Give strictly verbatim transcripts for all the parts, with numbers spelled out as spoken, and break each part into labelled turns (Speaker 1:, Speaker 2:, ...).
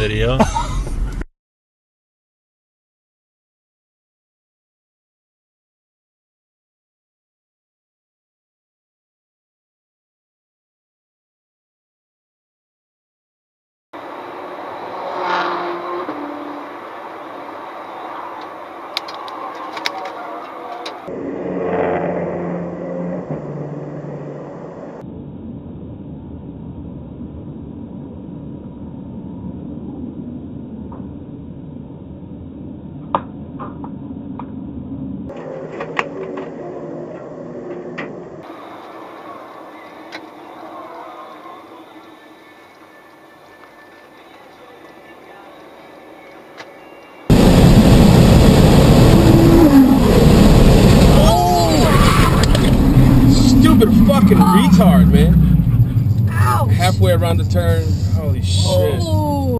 Speaker 1: video.
Speaker 2: Fucking retard, man.
Speaker 3: Ouch.
Speaker 2: Halfway around the turn. Holy shit.
Speaker 3: Oh.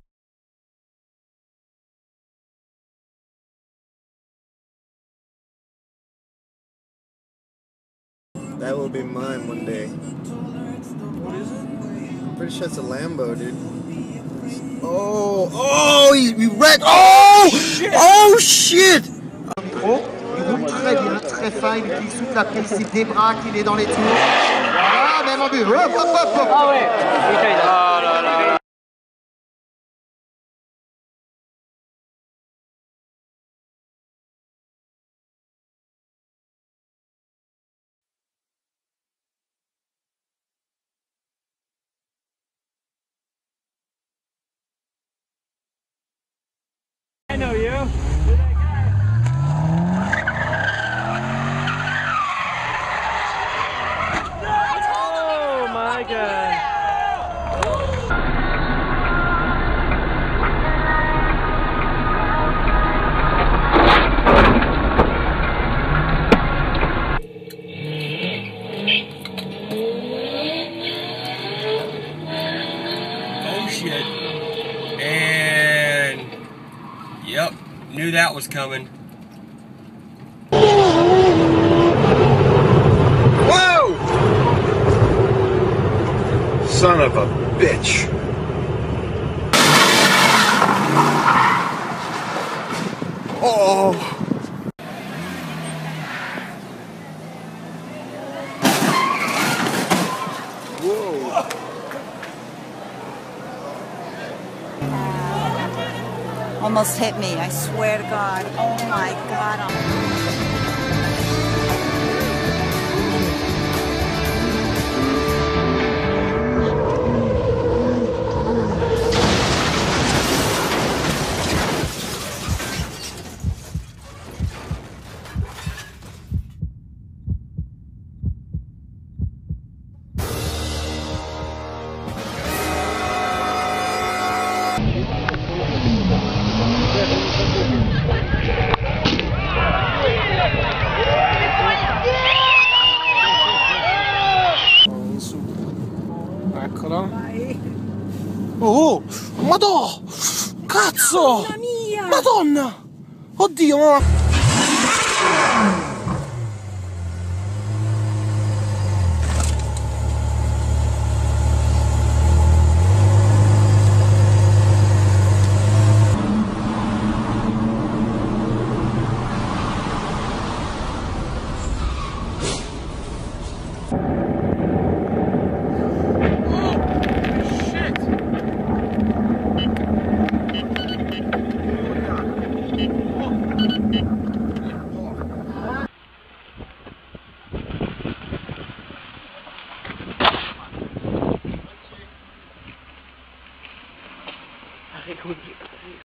Speaker 4: That will be mine one day. What is it? I'm pretty sure it's a Lambo, dude. Oh, oh, he, he wrecked. Oh, shit. Oh shit.
Speaker 5: Il roule très bien, très fin, il utilise toute la piste, il débraque, il est dans les tours. Voilà, même en but. Hop, hop, hop, hop.
Speaker 6: Ah ouais. Ah là là. I know you. Oh my God.
Speaker 7: Oh shit. And yep, knew that was coming.
Speaker 4: Whoa! Son of a bitch. Oh. Whoa.
Speaker 3: Almost hit me, I swear to God. Oh my God. I'm
Speaker 2: Eccola. Oh, madò! Cazzo!
Speaker 3: Mamma mia!
Speaker 2: Madonna! Oddio, ma...
Speaker 6: Arrête,